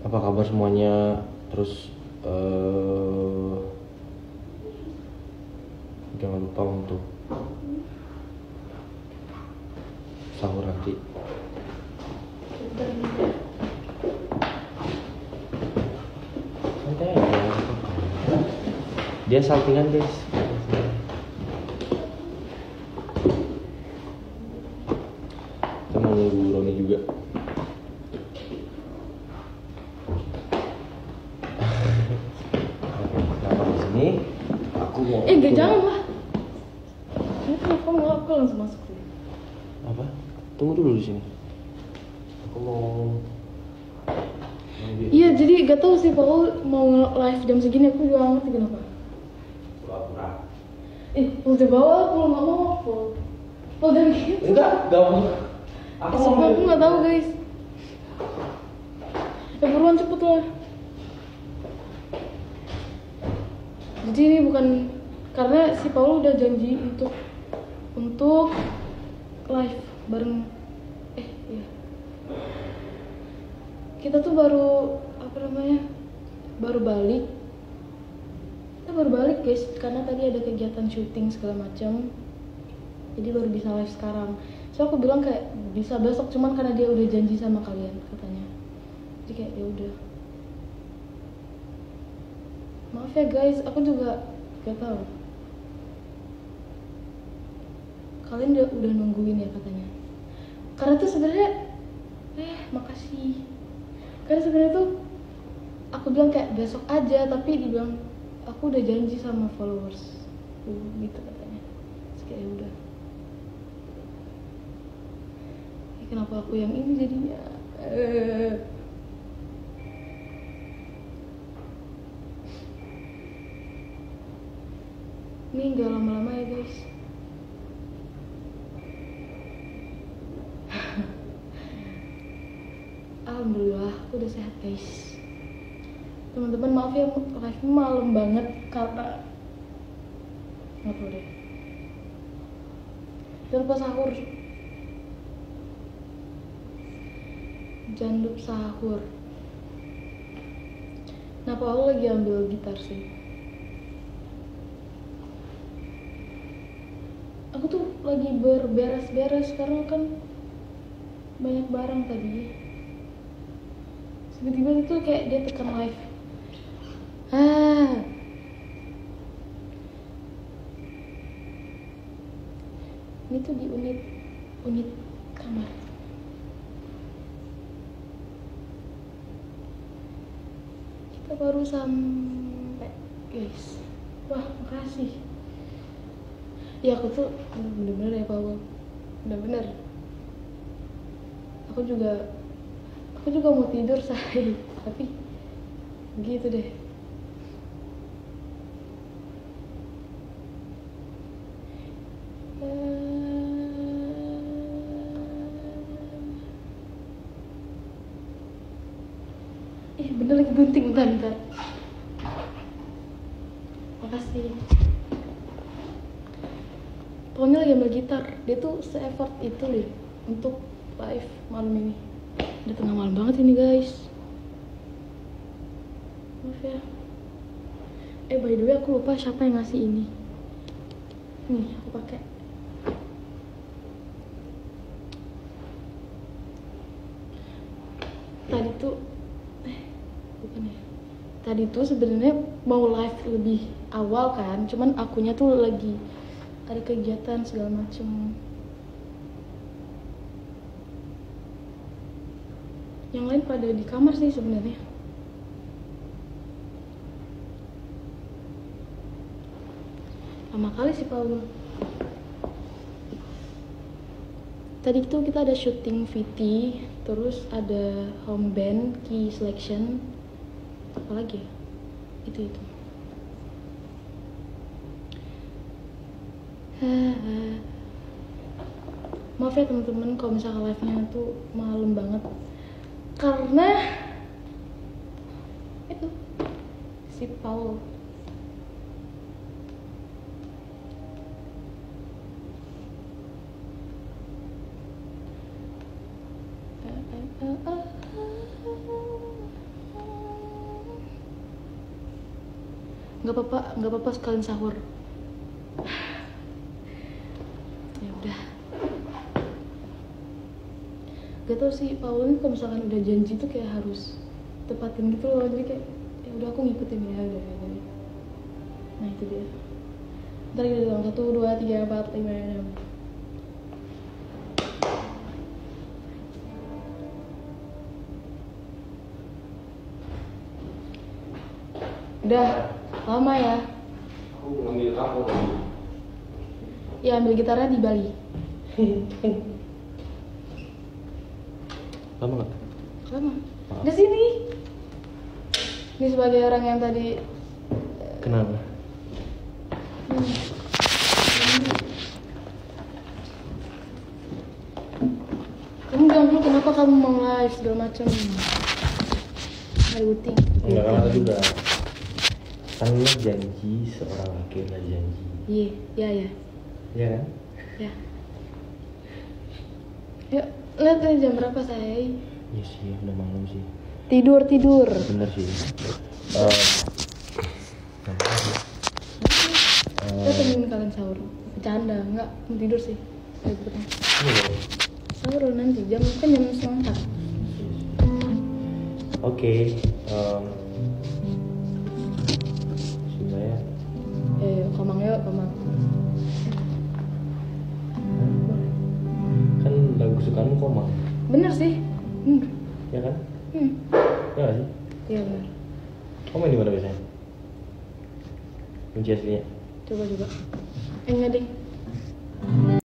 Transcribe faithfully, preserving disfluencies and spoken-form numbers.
Apa kabar semuanya? Terus uh, jangan lupa untuk sahur nanti. Santai aja. Dia saltingan guys. Kita mau nunggu Roni juga. Kenapa di sini? Aku mau. Eh gak jangan lah. Ini kenapa mau aku langsung masuk dulu? Apa? Tunggu dulu di sini. Aku mau. Iya, jadi gak tahu sih Paul mau live jam segini, aku juga gak ngerti kenapa. Pura-pura. Eh, Paul di bawah, Paul gak mau, Paul. Paul dan gitu. Enggak, enggak mau. Aku eh, mau. Aku gak tahu guys. Ya buruan cepet lah. Jadi ini bukan karena si Paul udah janji untuk untuk live bareng. Eh, iya. Kita tuh baru apa namanya baru balik kita baru balik guys karena tadi ada kegiatan syuting segala macam, jadi baru bisa live sekarang. So aku bilang kayak bisa besok, cuman karena dia udah janji sama kalian katanya, jadi kayak ya udah. Maaf ya guys, aku juga gak tahu kalian udah udah nungguin ya katanya, karena tuh sebenarnya eh makasih. Karena sebenarnya tuh aku bilang kayak besok aja, tapi dibilang aku udah janji sama followers uh, gitu katanya. Terus kayak udah. Ya, kenapa aku yang ini jadinya? Uh. Ini nggak lama-lama ya guys. Alhamdulillah, aku udah sehat guys. Teman-teman maaf ya, live malam banget karena nggak tahu deh. Jangan lupa sahur. Jangan lupa sahur. Nah, Paul lagi ambil gitar sih. Aku tuh lagi berberes-beres karena kan banyak barang tadi. Tiba-tiba itu kayak dia tekan live. Ah. Ini tuh di unit unit kamar. Kita baru sampai, guys. Wah, makasih. Ya aku tuh bener-bener ya Paul. Bener-bener. Aku juga Aku juga mau tidur say, tapi gitu deh. Ih, bener lagi gunting, bentar, bentar. Makasih. Pokoknya lagi ambil gitar, dia tuh se-effort itu deh untuk live malam ini. Udah tengah malam banget ini guys. Maaf ya. Eh by the way aku lupa siapa yang ngasih ini. Nih aku pakai. Tadi tuh eh bukan ya. Tadi tuh sebenarnya mau live lebih awal kan, cuman akunya tuh lagi ada kegiatan segala macem. Yang lain pada di kamar sih sebenarnya. Lama kali sih Paul. Tadi itu kita ada syuting V T, terus ada home band, key selection, apa lagi ya? Itu itu. Maaf ya teman-teman kalau misalnya live-nya tuh malam banget. Karena itu si Paul nggak apa-apa, nggak apa-apa sekalian sahur. Ya udah. Gak tau sih, Paul ini kalau misalkan udah janji tuh kayak harus tepatin gitu loh. Jadi kayak ya udah aku ngikutin ya udah ya. Nah itu dia. Ntar kita bilang satu, dua, tiga, empat, lima, enam. Udah lama ya. Aku ngambil apa lagi? Ya ambil gitarnya di Bali. Lama nggak? Lama. Di sini. Ini sebagai orang yang tadi. Kenapa? Hmm. Kamu bilang dulu kenapa kamu mau live segala macam. Routing. Enggak lama juga. Kan lo janji seorang laki udah janji. Iya, iya, iya. Iya kan? Ya. Yuk, lihat deh jam berapa say? Iya sih, udah malam sih. Tidur, tidur. Bener sih. Uh, Saya temenin kalian sahur. Bercanda, enggak mau tidur sih. Ayo ikutin. Sahur loh nanti, jam kan jam setengah empat. Oke. Um, sebenarnya. Ya, yuk, komang yuk, komang. Kan lagu kesukaanmu Komang. Bener sih. Hmm. Ya kan? Hmm. Ya nggak sih? Iya bener. Kamu main di mana biasanya? Kunci aslinya? Coba coba. Eh enggak deh.